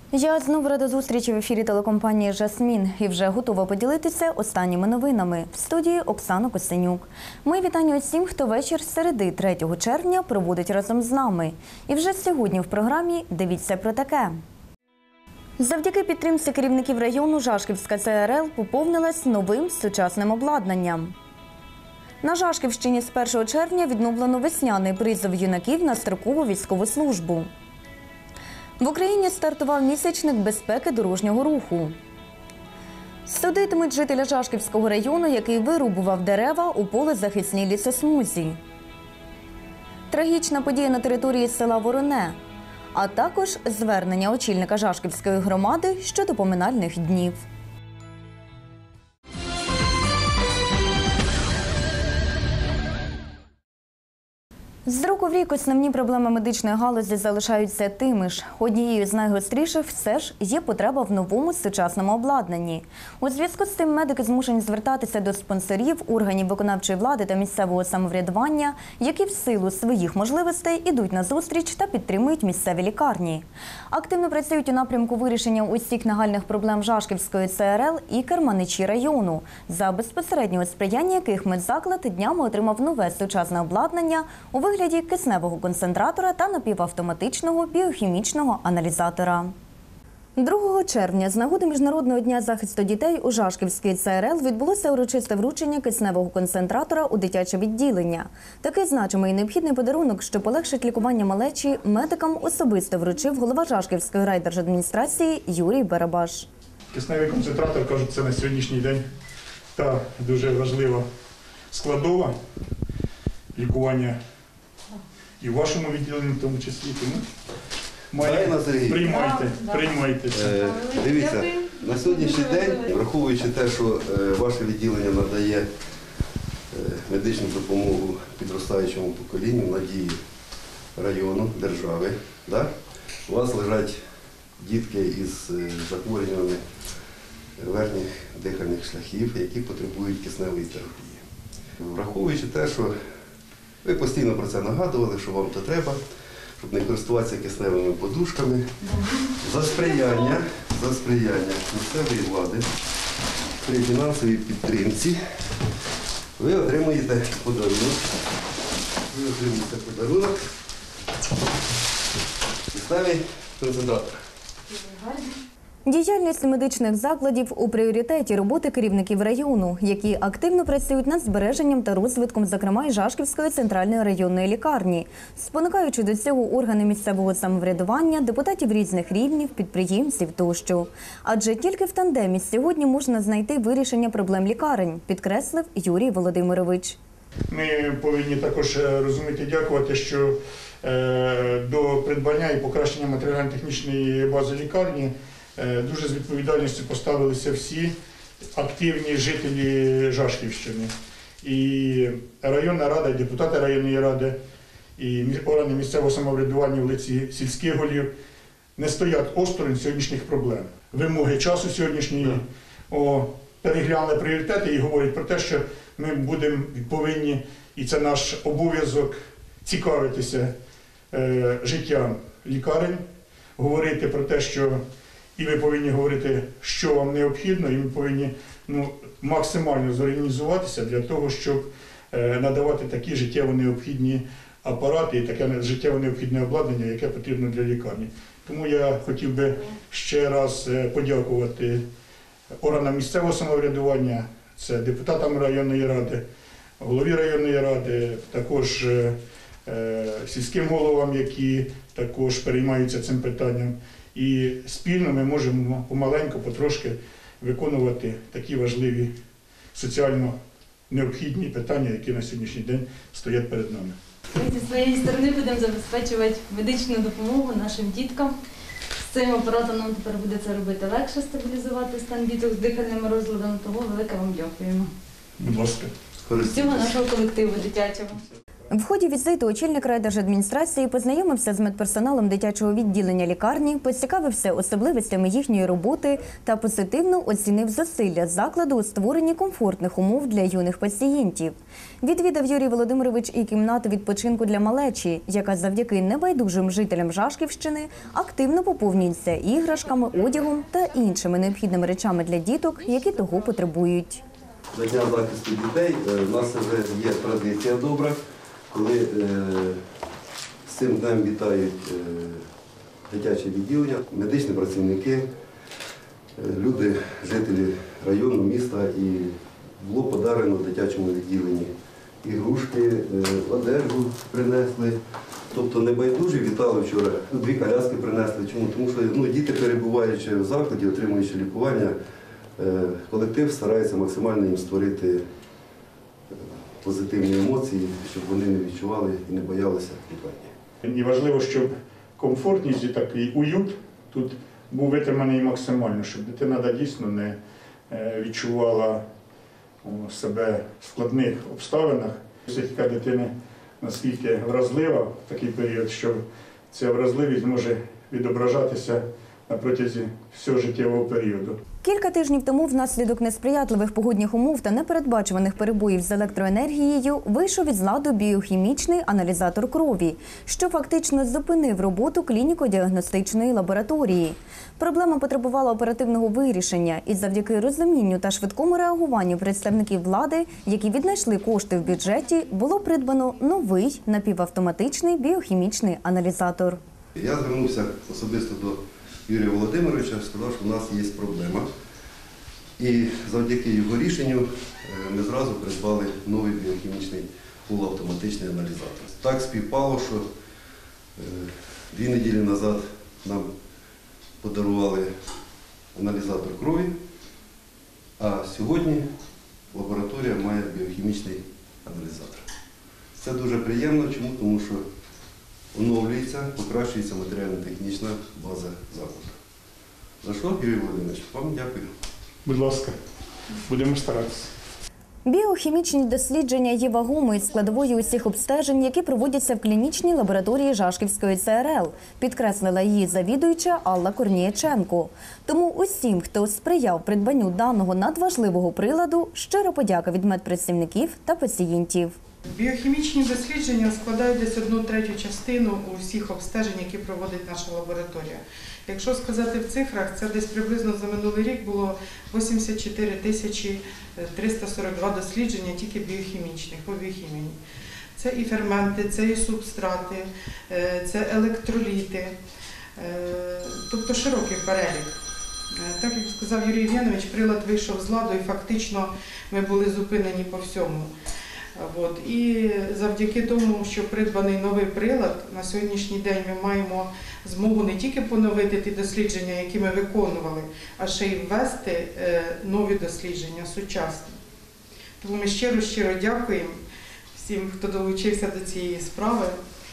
Я знову рада зустрічі в ефірі телекомпанії «Жасмін» і вже готова поділитися останніми новинами. В студії Оксана Костенюк. Мої вітання усім, хто вечір середи 3 червня проводить разом з нами. І вже сьогодні в програмі «Дивіться про таке». Завдяки підтримці керівників району Жашківська ЦРЛ поповнилась новим сучасним обладнанням. На Жашківщині з 1 червня відновлено весняний призов юнаків на строкову військову службу. В Україні стартував місячник безпеки дорожнього руху. Судитимуть жителя Жашківського району, який вирубував дерева у полезахисній лісосмузі. Трагічна подія на території села Вороне, а також звернення очільника Жашківської громади щодо поминальних днів. З року в рік основні проблеми медичної галузі залишаються тими ж. Однією з найгостріших все ж є потреба в новому сучасному обладнанні. У зв'язку з цим медики змушені звертатися до спонсорів, органів виконавчої влади та місцевого самоврядування, які в силу своїх можливостей ідуть на зустріч та підтримують місцеві лікарні. Активно працюють у напрямку вирішення усіх нагальних проблем Жашківської ЦРЛ і керманичі району, за безпосереднього сприяння яких медзаклад днями отримав нове сучасне обладнання у вигляді кисневого концентратора та напівавтоматичного біохімічного аналізатора. 2 червня з нагоди Міжнародного дня захисту дітей у Жашківській ЦРЛ відбулося урочисте вручення кисневого концентратора у дитяче відділення. Такий значимий і необхідний подарунок, що полегшить лікування малечі, медикам особисто вручив голова Жашківської райдержадміністрації Юрій Барабаш. Кисневий концентратор, кажуть, це на сьогоднішній день та дуже важлива складова лікування і в вашому відділенні в тому числі. Тому приймайте це. Дивіться, на сьогоднішній день, враховуючи те, що ваше відділення надає медичну допомогу підростаючому поколінню, надії району, держави, у вас лежать дітки із захворюваннями верхніх дихальних шляхів, які потребують кисневої терапії. Враховуючи те, що ви постійно про це нагадували, що вам це треба, щоб не користуватися кисневими подушками. За сприяння місцевої влади при фінансовій підтримці ви отримуєте подарунок. Кисневий концентратор. Діяльність медичних закладів у пріоритеті роботи керівників району, які активно працюють над збереженням та розвитком, зокрема, і Жашківської центральної районної лікарні, спонукаючи до цього органи місцевого самоврядування, депутатів різних рівнів, підприємців тощо. Адже тільки в тандемі сьогодні можна знайти вирішення проблем лікарень, підкреслив Юрій Володимирович. Ми повинні також розуміти, дякувати, що до придбання і покращення матеріально-технічної бази лікарні дуже з відповідальністю поставилися всі активні жителі Жашківщини. І районна рада, і депутати районної ради, і органи місцевого самоврядування в лиці сільських голів не стоять осторонь сьогоднішніх проблем. Вимоги часу сьогоднішньої переглянули пріоритети і говорять про те, що ми повинні, і це наш обов'язок, цікавитися життям лікарень, говорити про те, що і ви повинні говорити, що вам необхідно, і ми повинні максимально зорганізуватися для того, щоб надавати такі життєво необхідні апарати і таке життєво необхідне обладнання, яке потрібно для лікарні. Тому я хотів би ще раз подякувати органам місцевого самоврядування, це депутатам районної ради, голові районної ради, також сільським головам, які також переймаються цим питанням. І спільно ми можемо помаленьку, потрошки виконувати такі важливі соціально необхідні питання, які на сьогоднішній день стоять перед нами. Ми зі своєї сторони будемо забезпечувати медичну допомогу нашим діткам. З цим апаратом нам тепер буде це робити легше, стабілізувати стан діток з дихальними розладами, тому велике вам дякуємо. Будь ласка. З цього нашого колективу дитячого. В ході візиту очільник райдержадміністрації познайомився з медперсоналом дитячого відділення лікарні, поцікавився особливостями їхньої роботи та позитивно оцінив зусилля закладу у створенні комфортних умов для юних пацієнтів. Відвідав Юрій Володимирович і кімнату відпочинку для малечі, яка завдяки небайдужим жителям Жашківщини активно поповнюється іграшками, одягом та іншими необхідними речами для діток, які того потребують. До Дня захисту дітей в нас вже є традиція добра, коли з цим днем вітають дитячі відділення, медичні працівники, люди, жителі району, міста, і було подарено дитячому відділенні ігрушки, одежу принесли. Тобто небайдужі вітали вчора, 2 коляски принесли. Чому? Тому що діти, перебуваючи в закладі, отримуючи лікування, колектив старається максимально їм створити позитивні емоції, щоб вони не відчували і не боялися лікарні. І важливо, щоб комфортність і такий уют тут був витриманий максимально, щоб дитина дійсно не відчувала себе в складних обставинах. Психіка дитини наскільки вразлива в такий період, що ця вразливість може відображатися на протязі всього життєвого періоду. Кілька тижнів тому внаслідок несприятливих погодних умов та непередбачуваних перебоїв з електроенергією вийшов із ладу біохімічний аналізатор крові, що фактично зупинив роботу клініко-діагностичної лабораторії. Проблема потребувала оперативного вирішення і завдяки розумінню та швидкому реагуванню представників влади, які віднайшли кошти в бюджеті, було придбано новий напівавтоматичний біохімічний аналізатор. Я звернувся особисто до Юрія Володимировича, сказав, що в нас є проблема. І завдяки його рішенню ми зразу придбали новий біохімічний полуавтоматичний аналізатор. Так співпало, що 2 неділі назад нам подарували аналізатор крові, а сьогодні лабораторія має біохімічний аналізатор. Це дуже приємно, чому? Тому що оновлюється, покращується матеріально-технічна база закладу. За що, Юрій Володимирович, вам дякую. Будь ласка, будемо старатися. Біохімічні дослідження є вагомою складовою усіх обстежень, які проводяться в клінічній лабораторії Жашківської ЦРЛ, підкреслила її завідуюча Алла Корнієченко. Тому усім, хто сприяв придбанню даного надважливого приладу, щира подяка від медпрацівників та пацієнтів. Біохімічні дослідження складають десь 1/3 частину усіх обстежень, які проводить наша лабораторія. Якщо сказати в цифрах, це десь приблизно за минулий рік було 84 342 дослідження тільки біохімічних, по біохімії. Це і ферменти, це і субстрати, це електроліти, тобто широкий перелік. Так, як сказав Юрій Євгенович, прилад вийшов з ладу і фактично ми були зупинені по всьому. І завдяки тому, що придбаний новий прилад, на сьогоднішній день ми маємо змогу не тільки поновити ті дослідження, які ми виконували, а ще й ввести нові дослідження, сучасні. Тому ми щиро дякуємо всім, хто долучився до цієї справи.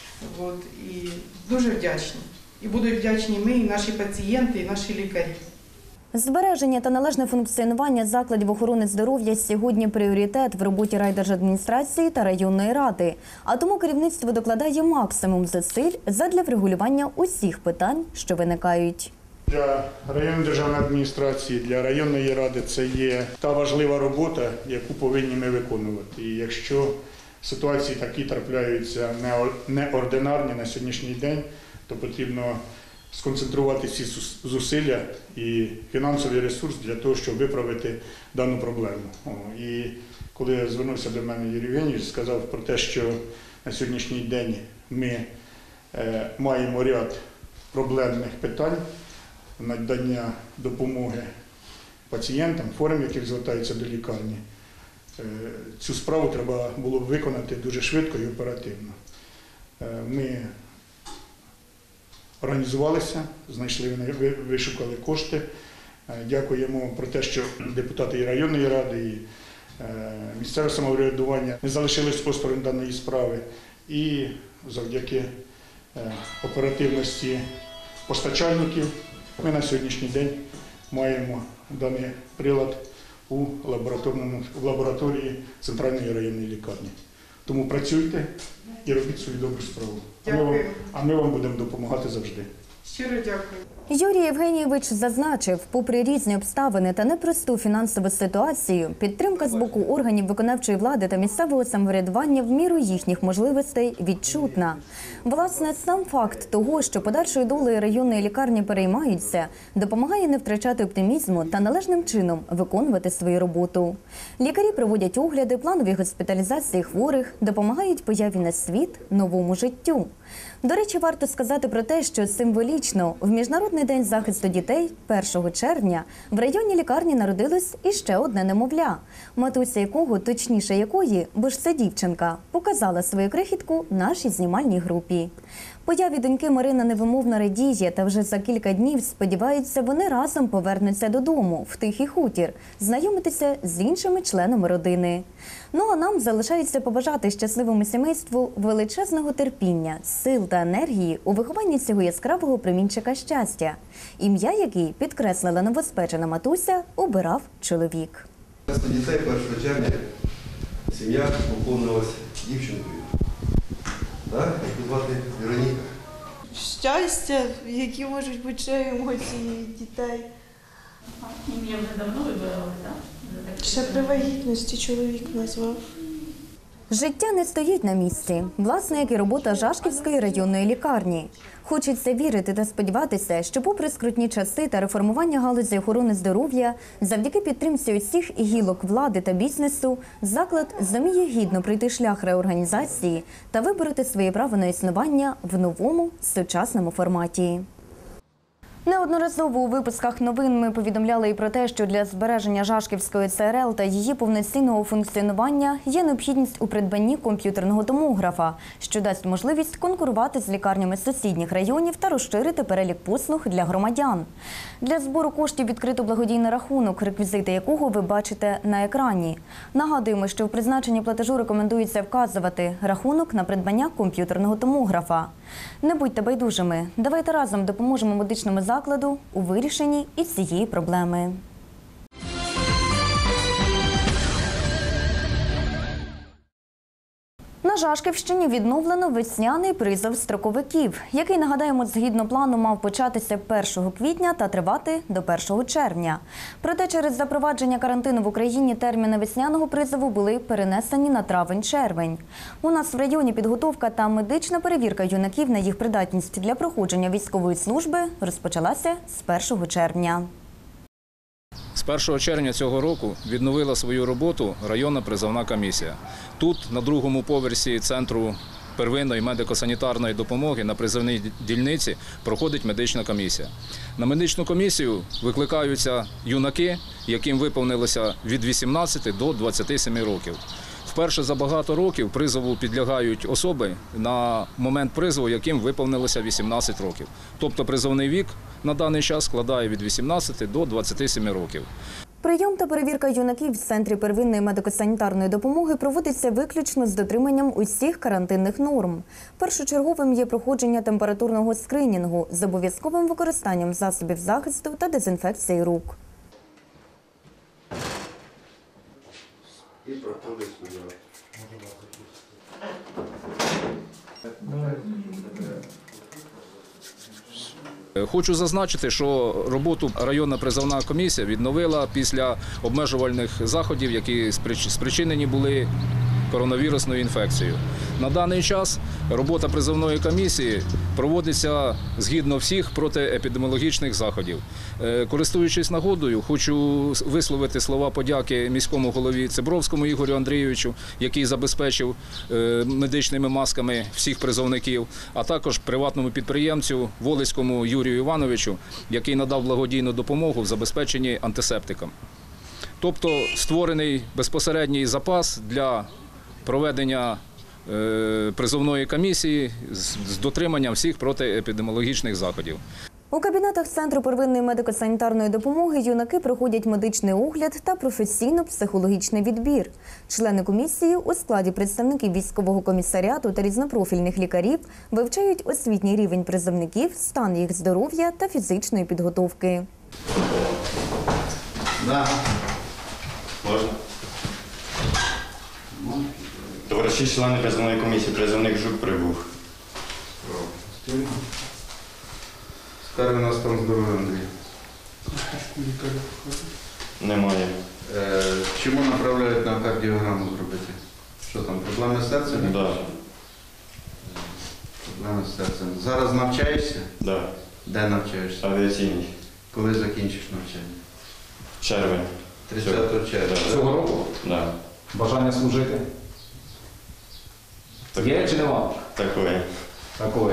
І дуже вдячні. І будуть вдячні ми, і наші пацієнти, і наші лікарі. Збереження та належне функціонування закладів охорони здоров'я сьогодні пріоритет в роботі райдержадміністрації та районної ради. А тому керівництво докладає максимум зусиль задля врегулювання усіх питань, що виникають. Для районної державної адміністрації, для районної ради це є та важлива робота, яку повинні ми виконувати. І якщо ситуації такі трапляються неординарні на сьогоднішній день, то потрібно сконцентрувати всі зусилля і фінансовий ресурс для того, щоб виправити дану проблему. І коли звернувся до мене Юрій Євгенович, сказав про те, що на сьогоднішній день ми маємо ряд проблемних питань надання допомоги пацієнтам, хворим, які звертаються до лікарні. Цю справу треба було б виконати дуже швидко і оперативно. Ми організувалися, знайшли, вишукали кошти. Дякуємо про те, що депутати і районної ради, і місцеве самоврядування не залишились осторонь даної справи. І завдяки оперативності постачальників ми на сьогоднішній день маємо даний прилад у лабораторії Центральної районної лікарні. Тому працюйте і робіть свою добру справу. Дякую. А ми вам будемо допомагати завжди. Щиро дякую. Юрій Євгенійович зазначив, попри різні обставини та непросту фінансову ситуацію, підтримка з боку органів виконавчої влади та місцевого самоврядування в міру їхніх можливостей відчутна. Власне, сам факт того, що подальшою долею районної лікарні переймаються, допомагає не втрачати оптимізму та належним чином виконувати свою роботу. Лікарі проводять огляди, планові госпіталізації хворих, допомагають появі на світ новому життю. До речі, варто сказати про те, що символічно в Міжнародний день захисту дітей 1 червня в районній лікарні народилось іще одне немовля, матуся якого, точніше якої, бо ж це дівчинка, показала свою крихітку нашій знімальній групі. Появі доньки Марина невимовно радіє, та вже за кілька днів, сподіваються, вони разом повернуться додому, в Тихий Хутір, знайомитися з іншими членами родини. Ну а нам залишається побажати щасливому сімейству величезного терпіння, сил та енергії у вихованні цього яскравого промінчика щастя, ім'я який, підкреслила новоспечена матуся, обирав чоловік. 100 дітей 1 червня сім'я поповнилась дівчинкою. Так? Як звати Вероніка. Щастя, які можуть бути ще емоції дітей. Ім'я вже давно вибирали, так? Ще при вагітності чоловік назвав. Життя не стоїть на місці, власне, як і робота Жашківської районної лікарні. Хочеться вірити та сподіватися, що попри скрутні часи та реформування галузі охорони здоров'я, завдяки підтримці усіх гілок влади та бізнесу, заклад зуміє гідно пройти шлях реорганізації та вибороти своє право на існування в новому сучасному форматі. Неодноразово у випусках новин ми повідомляли і про те, що для збереження Жашківської ЦРЛ та її повноцінного функціонування є необхідність у придбанні комп'ютерного томографа, що дасть можливість конкурувати з лікарнями сусідніх районів та розширити перелік послуг для громадян. Для збору коштів відкрито благодійний рахунок, реквізити якого ви бачите на екрані. Нагадуємо, що в призначенні платежу рекомендується вказувати рахунок на придбання комп'ютерного томографа. Не будьте байдужими, давайте разом допоможемо медичному закладу у вирішенні і цієї проблеми. На Жашківщині відновлено весняний призов строковиків, який, нагадаємо, згідно плану мав початися 1 квітня та тривати до 1 червня. Проте через запровадження карантину в Україні терміни весняного призову були перенесені на травень-червень. У нас в районі підготовка та медична перевірка юнаків на їх придатність для проходження військової служби розпочалася з 1 червня. З 1 червня цього року відновила свою роботу районна призовна комісія. Тут, на другому поверсі Центру первинної медико-санітарної допомоги на призовній дільниці проходить медична комісія. На медичну комісію викликаються юнаки, яким виповнилося від 18 до 27 років. Вперше за багато років призову підлягають особи на момент призову, яким виповнилося 18 років. Тобто призовний вік на даний час складає від 18 до 27 років. Прийом та перевірка юнаків в Центрі первинної медико-санітарної допомоги проводиться виключно з дотриманням усіх карантинних норм. Першочерговим є проходження температурного скринінгу з обов'язковим використанням засобів захисту та дезінфекції рук. І проходить сюди. Хочу зазначити, що роботу районна призовна комісія відновила після обмежувальних заходів, які спричинені були коронавірусною інфекцією. На даний час робота призовної комісії проводиться згідно всіх протиепідеміологічних заходів. Користуючись нагодою, хочу висловити слова подяки міському голові Цибровському Ігорю Андрійовичу, який забезпечив медичними масками всіх призовників, а також приватному підприємцю Волицькому Юрію Івановичу, який надав благодійну допомогу в забезпеченні антисептиком. Тобто створений безпосередній запас для проведення призовної комісії з дотриманням всіх протиепідеміологічних заходів. У кабінетах Центру первинної медико-санітарної допомоги юнаки проходять медичний огляд та професійно-психологічний відбір. Члени комісії у складі представників військового комісаріату та різнопрофільних лікарів вивчають освітній рівень призовників, стан їх здоров'я та фізичної підготовки. Да. Можна? Товариші члени призовної комісії, призовник Жук прибув. Скажи на стан здоров'я, Андрій. Немає. Чому направляють на кардіограму зробити? Що там, проблеми з серцем? Да. Проблеми з серцем. Зараз навчаєшся? Да. Де навчаєшся? Авіаційний. Коли закінчиш навчання? Червень. 30 червня. Цього року Да. бажання служити. Є чи нема? Такое. Такое.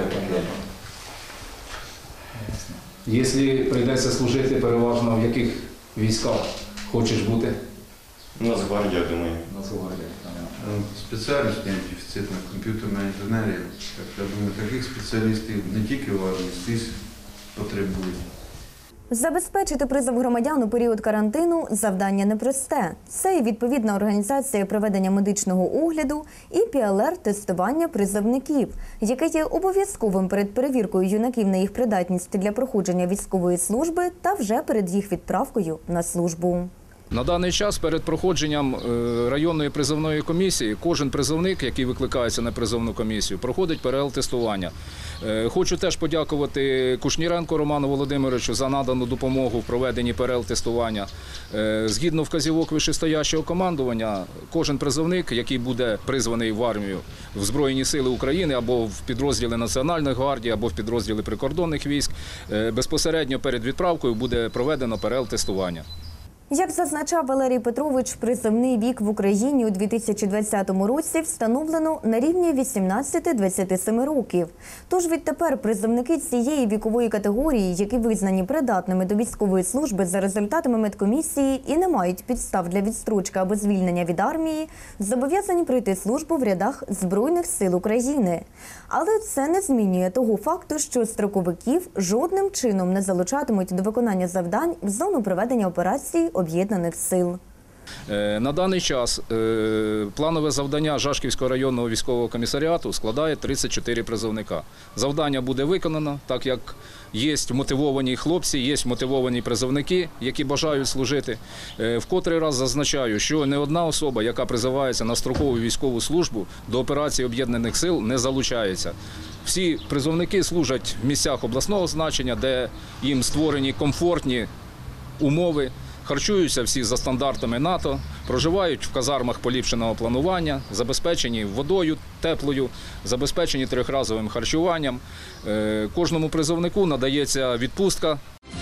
Якщо прийдеться служити переважно в яких військах хочеш бути? Нацгвардія, думаю. Нацгвардія. Спеціальність дефіцит на комп'ютерна інженерія. Я думаю, таких спеціалістів не тільки в армії, скрізь потребують. Забезпечити призов громадян у період карантину – завдання непросте. Це і відповідна організація проведення медичного огляду, і ПЛР-тестування призовників, яке є обов'язковим перед перевіркою юнаків на їх придатність для проходження військової служби та вже перед їх відправкою на службу. На даний час перед проходженням районної призовної комісії кожен призовник, який викликається на призовну комісію, проходить ПЛР-тестування. Хочу теж подякувати Кушніренку Роману Володимировичу за надану допомогу в проведенні ПЛР-тестування. Згідно вказівок вищестоящого командування, кожен призовник, який буде призваний в армію, в Збройні Сили України або в підрозділи Національної гвардії, або в підрозділи прикордонних військ, безпосередньо перед відправкою буде проведено ПЛР-тестування. Як зазначав Валерій Петрович, призовний вік в Україні у 2020 році встановлено на рівні 18-27 років. Тож відтепер призовники цієї вікової категорії, які визнані придатними до військової служби за результатами медкомісії і не мають підстав для відстрочки або звільнення від армії, зобов'язані пройти службу в рядах Збройних сил України. Але це не змінює того факту, що строковиків жодним чином не залучатимуть до виконання завдань в зону проведення операцій Об'єднаних сил. На даний час планове завдання Жашківського районного військового комісаріату складає 34 призовника. Завдання буде виконано, так як є мотивовані хлопці, є мотивовані призовники, які бажають служити. В котрий раз зазначаю, що не одна особа, яка призивається на строкову військову службу, до операції Об'єднаних сил не залучається. Всі призовники служать в місцях обласного значення, де їм створені комфортні умови. Харчуються всі за стандартами НАТО, проживають в казармах поліпшеного планування, забезпечені водою теплою, забезпечені трьохразовим харчуванням. Кожному призовнику надається відпустка.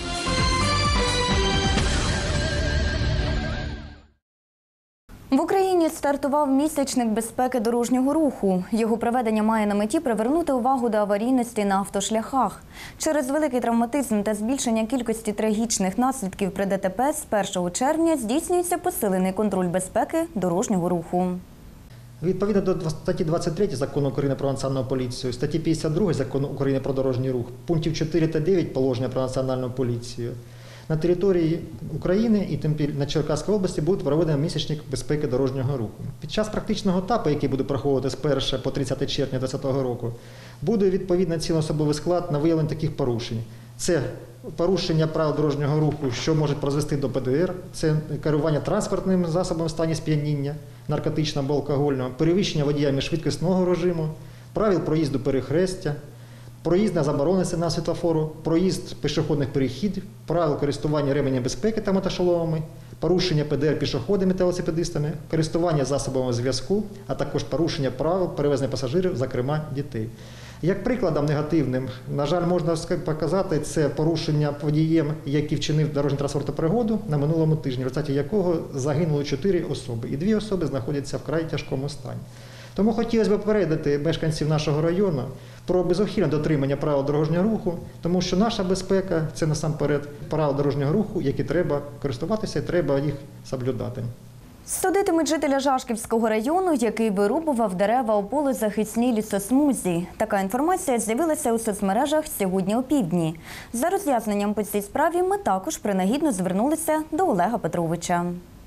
В Україні стартував місячник безпеки дорожнього руху. Його проведення має на меті привернути увагу до аварійності на автошляхах. Через великий травматизм та збільшення кількості трагічних наслідків при ДТП з 1 червня здійснюється посилений контроль безпеки дорожнього руху. Відповідно до статті 23 Закону України про національну поліцію, статті 52 Закону України про дорожній рух, пунктів 4 та 9 положення про національну поліцію, на території України і тим на Черкаській області буде проведено місячник безпеки дорожнього руху. Під час практичного етапу, який буде проходити з 1 по 30 червня 2020 року, буде відповідно цілеособовий склад на виявлення таких порушень. Це порушення правил дорожнього руху, що може призвести до ПДР, це керування транспортним засобом в стані сп'яніння, наркотичного або алкогольного, перевищення водіями швидкісного режиму, правил проїзду перехрестя, проїзд на заборонений сигнал світлофору, проїзд пішохідних переходів, правил користування ременем безпеки та мотошоломами, порушення ПДР пішоходами та велосипедистами, користування засобами зв'язку, а також порушення правил перевезення пасажирів, зокрема дітей. Як прикладом негативним, на жаль, можна показати, це порушення водієм, який вчинив дорожньо-транспортну пригоду на минулому тижні, в результаті якого загинули 4 особи, і 2 особи знаходяться в край тяжкому стані. Тому хотілося б попередити мешканців нашого району про безухильне дотримання правил дорожнього руху, тому що наша безпека – це насамперед правила дорожнього руху, які треба користуватися і треба їх соблюдати. Судитимуть жителя Жашківського району, який вирубував дерева у полезахисній лісосмузі. Така інформація з'явилася у соцмережах сьогодні опівдні. За роз'ясненням по цій справі ми також принагідно звернулися до Олега Петровича.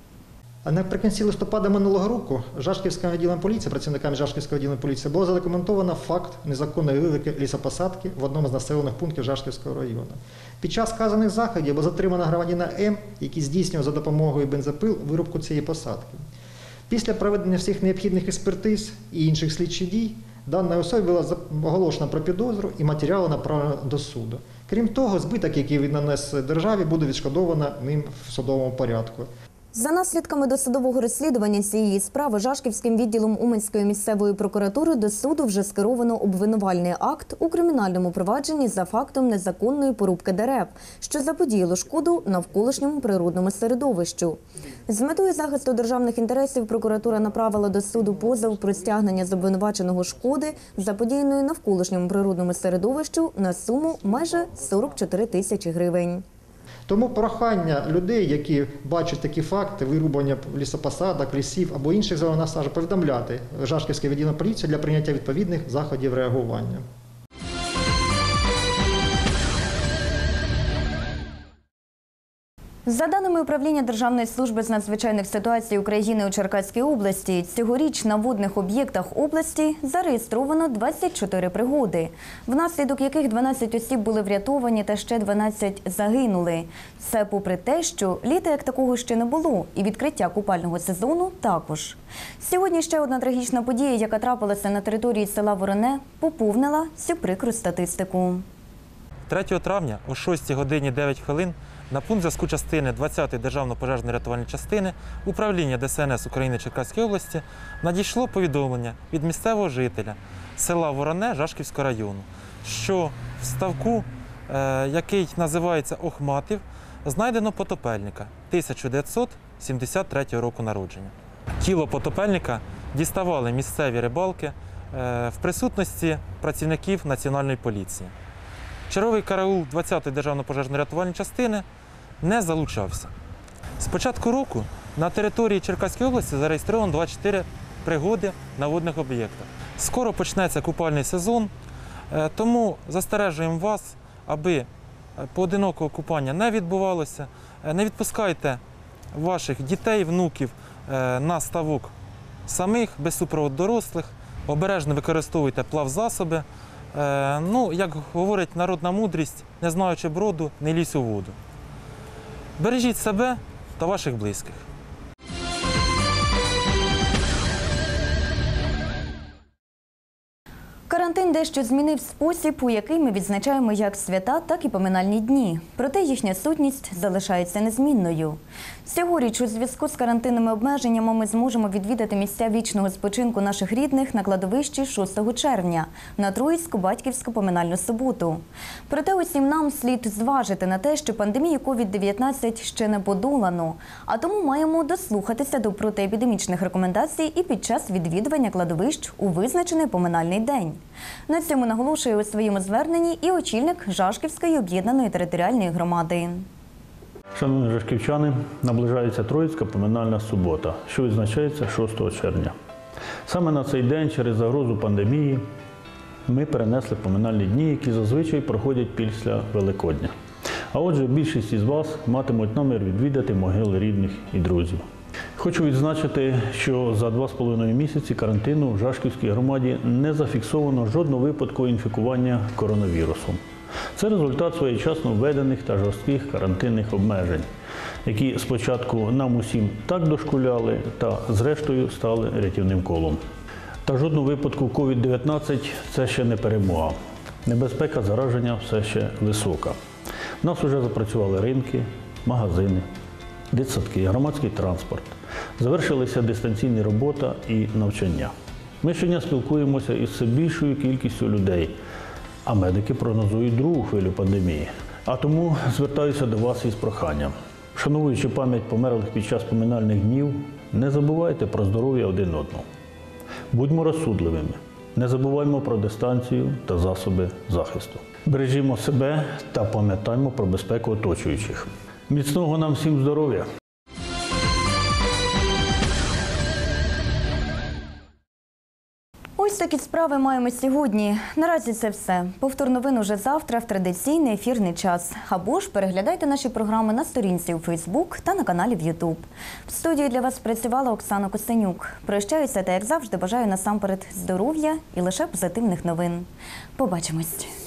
А наприкінці листопада минулого року Жашківським відділом поліції, працівниками Жашківського відділу поліції, було задокументовано факт незаконної вирубки лісопосадки в одному з населених пунктів Жашківського району. Під час вказаних заходів було затримано громадянина М, який здійснював за допомогою бензопил вирубку цієї посадки. Після проведення всіх необхідних експертиз і інших слідчих дій, дана особа була оголошена про підозру і матеріали направлено до суду. Крім того, збиток, який він нанес державі, буде відшкодовано ним в судовому порядку. За наслідками досудового розслідування цієї справи Жашківським відділом Уманської місцевої прокуратури до суду вже скеровано обвинувальний акт у кримінальному провадженні за фактом незаконної порубки дерев, що заподіяло шкоду навколишньому природному середовищу. З метою захисту державних інтересів прокуратура направила до суду позов про стягнення з обвинуваченого шкоди, заподіяної навколишньому природному середовищу, на суму майже 44 тисячі гривень. Тому прохання людей, які бачать такі факти вирубання лісопосадок, лісів або інших зелених насаджень, повідомляти Жашківське відділення поліції для прийняття відповідних заходів реагування. За даними Управління Державної служби з надзвичайних ситуацій України у Черкаській області, цьогоріч на водних об'єктах області зареєстровано 24 пригоди, внаслідок яких 12 осіб були врятовані та ще 12 загинули. Це попри те, що літа як такого ще не було, і відкриття купального сезону також. Сьогодні ще одна трагічна подія, яка трапилася на території села Вороне, поповнила цю прикру статистику. 3 травня о 6 годині 9 хвилин на пункт зв'язку частини 20-ї Державно-пожежної рятувальної частини Управління ДСНС України Черкаської області надійшло повідомлення від місцевого жителя села Вороне Жашківського району, що в ставку, який називається Охматів, знайдено потопельника 1973 року народження. Тіло потопельника діставали місцеві рибалки в присутності працівників Національної поліції. Черговий караул 20-ї Державно-пожежної рятувальної частини не залучався. З початку року на території Черкаської області зареєстровано 24 пригоди на водних об'єктах. Скоро почнеться купальний сезон, тому застережуємо вас, аби поодинокого купання не відбувалося. Не відпускайте ваших дітей, внуків на ставок самих, без супроводу дорослих, обережно використовуйте плавзасоби. Як говорить народна мудрість, не знаючи броду, не лізь у воду. Бережіть себе та ваших близьких. Карантин дещо змінив спосіб, у який ми відзначаємо як свята, так і поминальні дні. Проте їхня сутність залишається незмінною. Цьогоріч у зв'язку з карантинними обмеженнями ми зможемо відвідати місця вічного спочинку наших рідних на кладовищі 6 червня на Троїцьку батьківську поминальну суботу. Проте усім нам слід зважити на те, що пандемію COVID-19 ще не подолано, а тому маємо дослухатися до протиепідемічних рекомендацій і під час відвідування кладовищ у визначений поминальний день. На цьому наголошує у своєму зверненні і очільник Жашківської об'єднаної територіальної громади. Шановні жашківчани, наближається Троїцька поминальна субота, що відзначається 6 червня. Саме на цей день через загрозу пандемії ми перенесли поминальні дні, які зазвичай проходять після Великодня. А отже, більшість із вас матимуть намір відвідати могили рідних і друзів. Хочу відзначити, що за 2,5 місяці карантину в Жашківській громаді не зафіксовано жодного випадку інфікування коронавірусом. Це результат своєчасно введених та жорстких карантинних обмежень, які спочатку нам усім так дошкуляли та зрештою стали рятівним колом. Та жодного випадку COVID-19 – це ще не перемога. Небезпека зараження все ще висока. У нас вже запрацювали ринки, магазини, дитсадки, громадський транспорт. Завершилися дистанційна робота і навчання. Ми щодня спілкуємося із все більшою кількістю людей, а медики прогнозують другу хвилю пандемії. А тому звертаюся до вас із проханням. Вшановуючи пам'ять померлих під час поминальних днів, не забувайте про здоров'я один одного. Будьмо розсудливими, не забуваймо про дистанцію та засоби захисту. Бережімо себе та пам'ятаймо про безпеку оточуючих. Міцного нам всім здоров'я! Ось такі справи маємо сьогодні. Наразі це все. Повтор новин уже завтра в традиційний ефірний час. Або ж переглядайте наші програми на сторінці у Фейсбук та на каналі в Ютуб. В студії для вас працювала Оксана Костенюк. Прощаюся та, як завжди, бажаю насамперед здоров'я і лише позитивних новин. Побачимось!